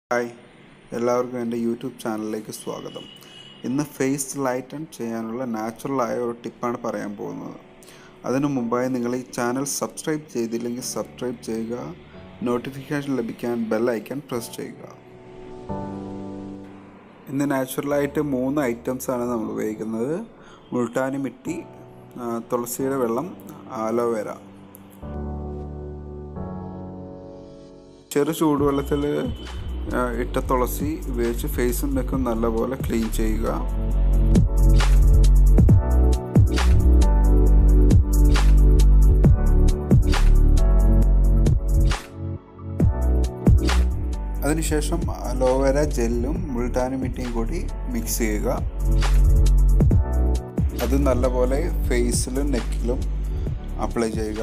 Hi, എല്ലാവർക്കും എൻ്റെ YouTube ചാനലിലേക്ക് സ്വാഗതം. ഇന്ന് ഫേസ് ലൈറ്റൻ ചെയ്യാനുള്ള നാച്ചുറലായ ഒരു ടിപ്പാണ് പറയാൻ പോകുന്നത്. അതിനു മുമ്പായി നിങ്ങൾ ഈ ചാനൽ സബ്സ്ക്രൈബ് ചെയ്തില്ലെങ്കിൽ സബ്സ്ക്രൈബ് ചെയ്യുക, നോട്ടിഫിക്കേഷൻ ലഭിക്കാൻ ബെൽ ഐക്കൺ പ്രസ് ചെയ്യുക. ഇന്ന് നാച്ചുറലായിട്ട് 3 ഐറ്റംസാണ് നമ്മൾ ഉപയോഗിക്കുന്നത്. മുൾട്ടാനി മിട്ടി, തുളസിയുടെ വെള്ളം, ആലോവേര. ചെറു ചൂടുവെള്ളത്തിൽ ഇട്ട തുളസി ഉപയോഗിച്ച് ഫേസും നെക്കും നല്ലപോലെ ക്ലീൻ ചെയ്യുക. അതിനുശേഷം അലോവേര ജെല്ലും മുൾട്ടാനി മിട്ടിയും കൂടി മിക്സ് ചെയ്യുക. അത് നല്ലപോലെ ഫേസിലും നെക്കിലും അപ്ലൈ ചെയ്യുക.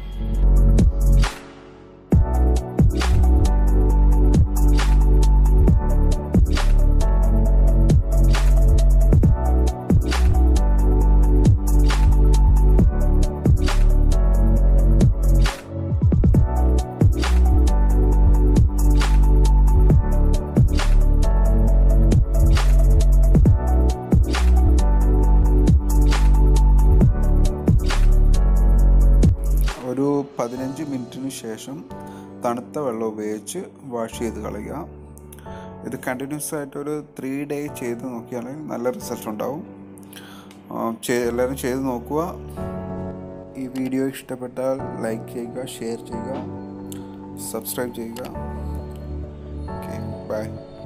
ഒരു 15 മിനിറ്റിന് ശേഷം തണുത്ത വെള്ളം ഉപയോഗിച്ച് വാഷ് ചെയ്ത് കളയുക. ഇത് കണ്ടിന്യൂസ് ആയിട്ടൊരു 3 days ചെയ്ത് നോക്കിയാൽ നല്ല റിസൾട്ട് ഉണ്ടാവും. എല്ലാവരും ചെയ്ത് നോക്കുക. ഈ വീഡിയോ ഇഷ്ടപ്പെട്ടാൽ ലൈക്ക് ചെയ്യുക, ഷെയർ ചെയ്യുക, സബ്സ്ക്രൈബ് ചെയ്യുക. Okay, by.